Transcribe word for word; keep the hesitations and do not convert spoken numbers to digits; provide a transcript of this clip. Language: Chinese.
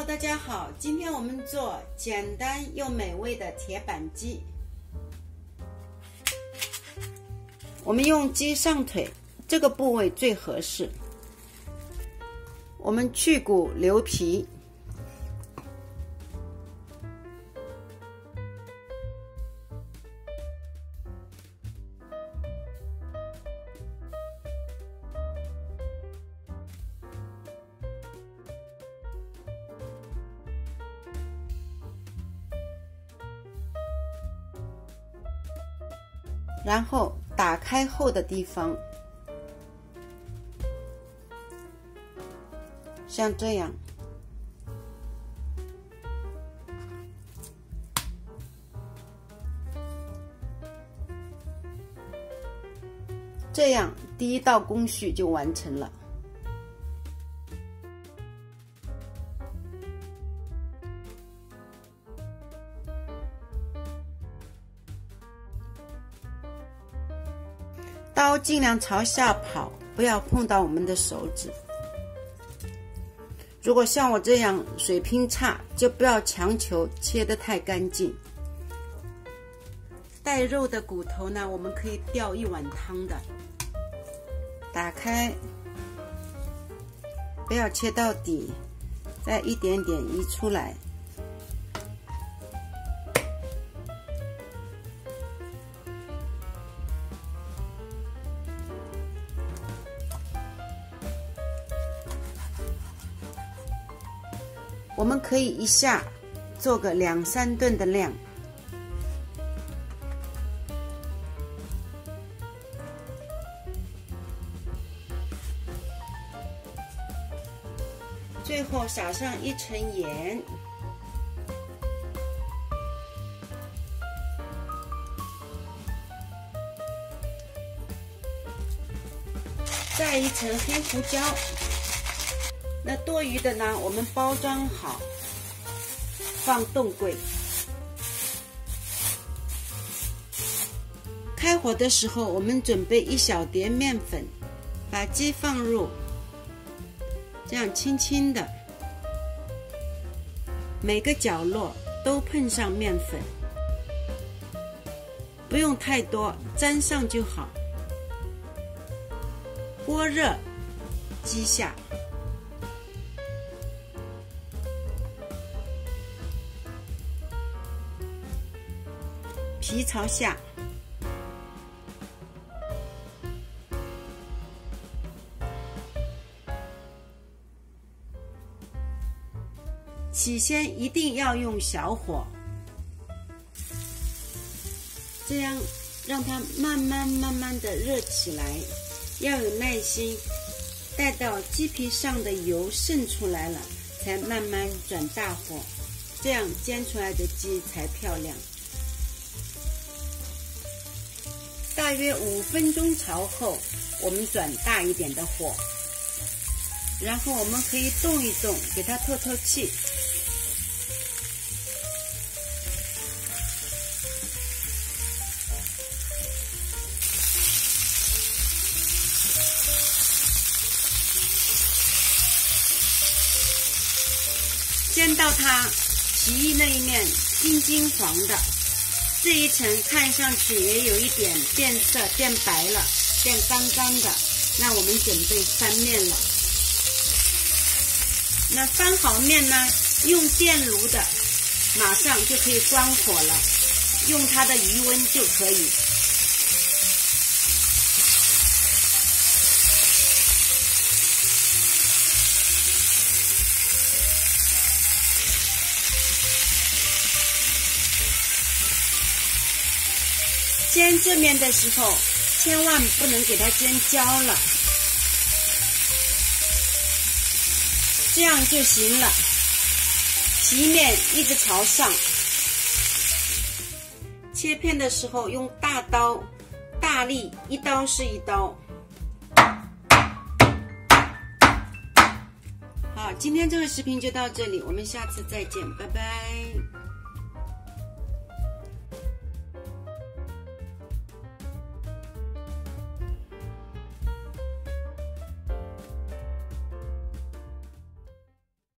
大家好，今天我们做简单又美味的铁板鸡。我们用鸡上腿这个部位最合适。我们去骨留皮，然后打开后的地方，像这样，这样第一道工序就完成了。刀尽量朝下跑，不要碰到我们的手指。如果像我这样水平差，就不要强求切得太干净。带肉的骨头呢，我们可以吊一碗汤的。打开，不要切到底，再一点点移出来。我们可以一下做个两三顿的量。最后撒上一层盐，再一层黑胡椒。那多余的呢，我们包装好，放冻柜。开火的时候，我们准备一小碟面粉，把鸡放入，这样轻轻的，每个角落都碰上面粉，不用太多，沾上就好。锅热，鸡下。皮朝下，起先一定要用小火，这样让它慢慢慢慢的热起来，要有耐心，待到鸡皮上的油渗出来了，才慢慢转大火，这样煎出来的鸡才漂亮。大约五分钟炒后，我们转大一点的火，然后我们可以动一动，给它透透气。煎到它皮那一面金金黄的。这一层看上去也有一点变色，变白了，变干干的。那我们准备翻面了。那翻好面呢，用电炉的，马上就可以关火了，用它的余温就可以。煎这面的时候，千万不能给它煎焦了，这样就行了。皮面一直朝上。切片的时候用大刀，大力，一刀是一刀。好，今天这个视频就到这里，我们下次再见，拜拜。